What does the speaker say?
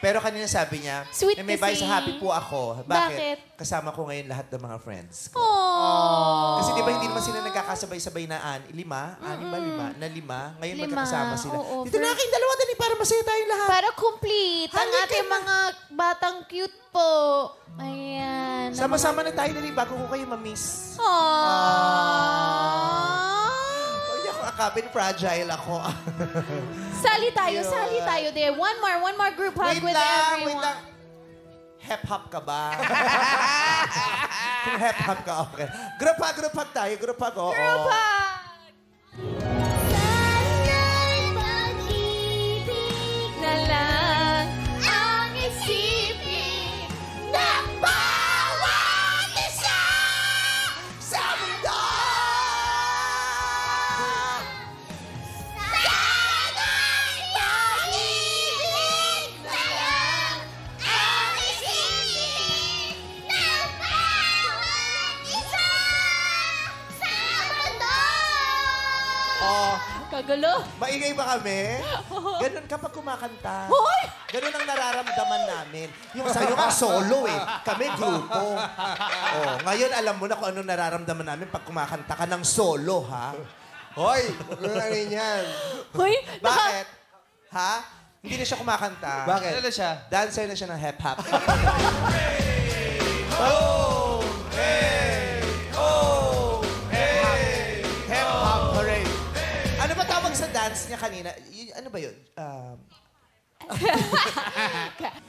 Pero kanina sabi niya, Sweet may kasi. sa happy po ako. Bakit? Kasama ko ngayon lahat ng mga friends ko. Aww. Kasi di ba hindi naman sila nagkakasabay-sabay na lima? Anim ba? Lima? Ngayon magkakasama sila. Oo, Dito na kayong dalawa, dali, para masaya tayong lahat. Para complete ang Halika ating na. mga batang cute po. Ayan. Sama-sama na tayo, dali, bago ko kayo ma-miss. Aww. Huwag ako akapin, fragile ako. Sali tayo there. One more group hug with everyone. Wait lang. Hep-hop ka ba? Kung hep-hop ka, okay. Group hug tayo. Group hug, oo. Group hug! Sana'y pag-ibig Na lang ang isipin ng bawat isa sa mundo! Sana'y pag-ibig na lang ang isipin ng bawat isa sa mundo. Oh, Kagulo. maingay ba kami? Ganun kapag kumakanta. Hoy! Ganun ang nararamdaman namin. Yung sa'yo ka solo eh. Kami grupo. Oh, ngayon alam mo na kung anong nararamdaman namin pag kumakanta ka ng solo, ha? Hoy! Ano yan? Hoy! Bakit? Ha? Hindi na siya kumakanta. Bakit? Ano siya? Dancer na siya ng hip-hop. Hip-hop parade. Ano ba tawag sa dance niya kanina? Ano ba yun?